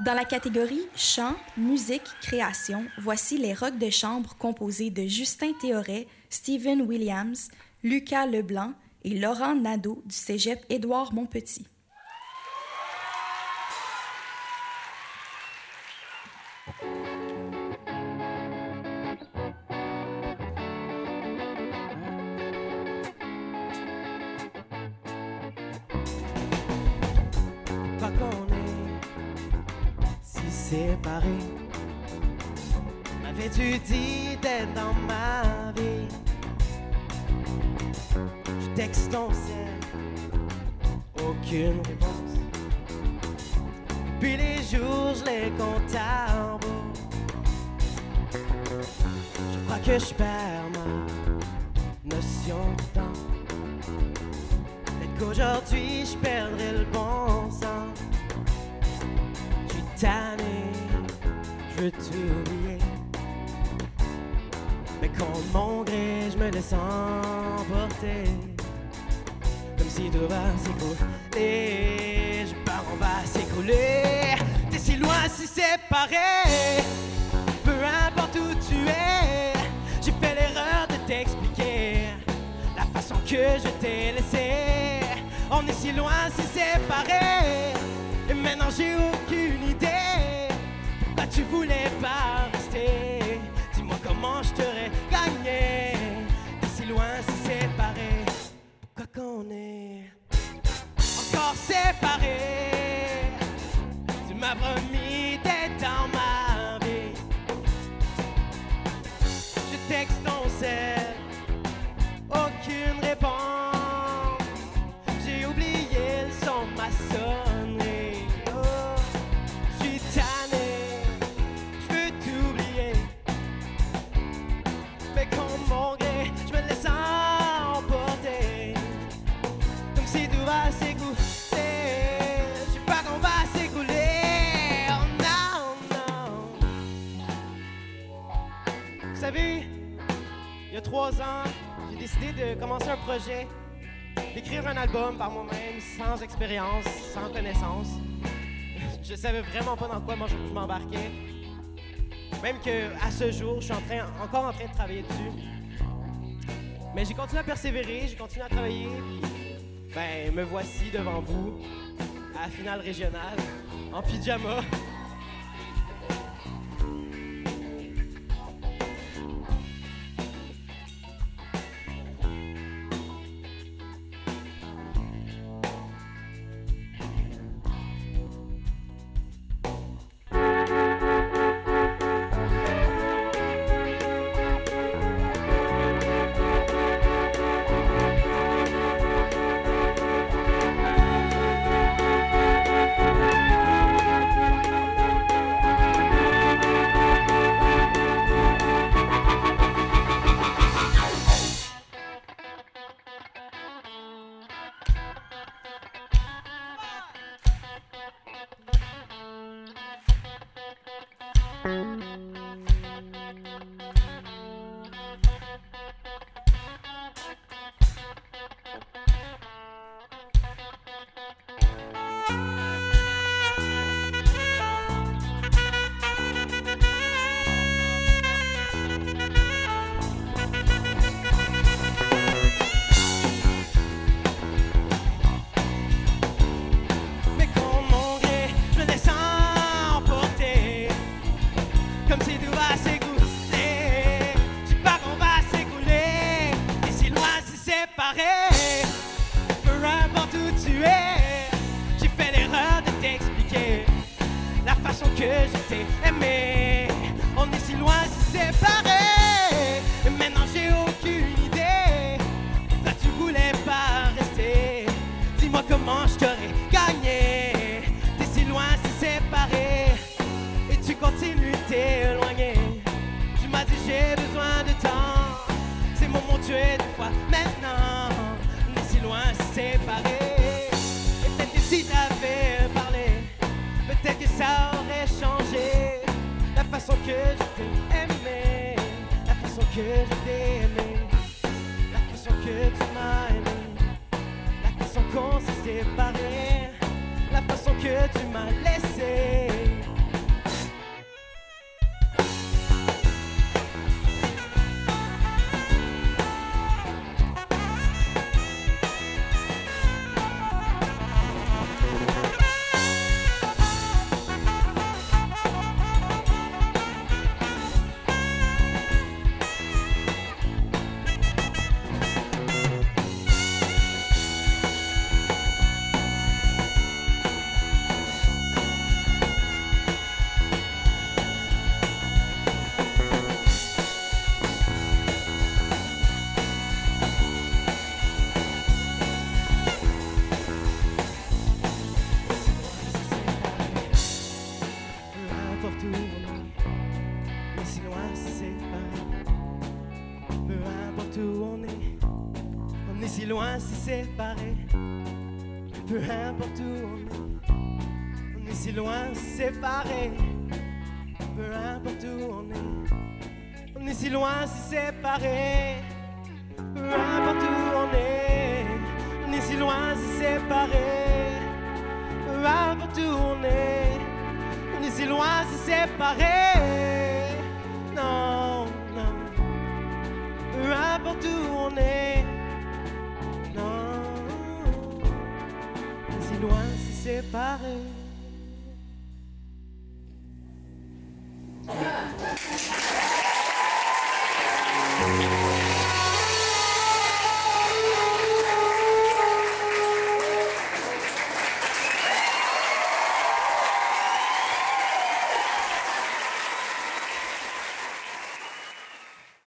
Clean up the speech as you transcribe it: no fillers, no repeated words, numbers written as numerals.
Dans la catégorie chant, musique, création, voici les rocks de chambre composés de Justin Théoret, Steven Williams, Lucas Leblanc et Laurent Nadeau du cégep Édouard-Montpetit. Pourquoi qu'on est si séparés? M'avais-tu dit d'être dans ma vie? Je texte ton ciel, aucune réponse. Puis les jours, je les compte à rebours. Je crois que je perds ma notion du temps. Peut-être qu'aujourd'hui, je perdrai le bon sens. Je suis tanné, je veux t'oublier. Mais contre mon gré, je me laisse emporter. Comme si tout va s'écrouler. Je pars, on va s'écrouler. T'es si loin, si séparé. Peu importe où tu es, j'ai fait l'erreur de t'expliquer la façon que je t'ai laissé. On est si loin, si séparés. Et maintenant j'ai aucune idée pourquoi tu voulais pas rester. Dis-moi comment je t'aurais gagné. T'es si loin, si séparés. Pourquoi qu'on est encore séparés? Tu m'as promis d'être dans ma vie. Je texte ton sel, aucune réponse. J'ai oublié le son de ma sonnerie. Oh, je suis tanné, je veux t'oublier. Mais contre mon gré, je me laisse emporter. Comme si tout va s'écouler. Je sais pas qu'on va s'écouler. Oh non, non. Vous savez, il y a 3 ans, j'ai décidé de commencer un projet, d'écrire un album par moi-même, sans expérience, sans connaissance. Je savais vraiment pas dans quoi moi je m'embarquais. Même qu'à ce jour, je suis encore en train de travailler dessus. Mais j'ai continué à persévérer, j'ai continué à travailler, puis ben, me voici devant vous, à la finale régionale, en pyjama. Mais contre mon gré, je me laisse emporter. Comme si tout va s'écouler. Je sais pas qu'on va s'écouler. Et si loin, si séparés. Peu importe où tu es, j'ai fait l'erreur de t'expliquer la façon que je t'ai aimé. On est si loin, si séparés. Et maintenant j'ai aucune idée pourquoi tu voulais pas rester. Dis-moi comment je t'aurais gagné. T'es si loin, si séparés. Et tu continues t'éloigner. Tu m'as dit j'ai besoin de temps. Ces moments tu es des fois maintenant. On est si loin, si séparés. Et peut-être que si t'avais parlé, peut-être que ça aurait changé la façon que je t'ai aimé. La façon que je t'ai aimé. La façon que tu m'as aimé. La façon qu'on s'est séparés. La façon que tu m'as laissé. si loin, si séparés. Peu importe où on est si loin, si séparés. Peu importe où on est si loin, si séparés. Peu importe où on est si loin, si séparés. Peu importe où on est si loin, si séparés. Non, non. Peu importe où on est, non. Si loin, si séparés.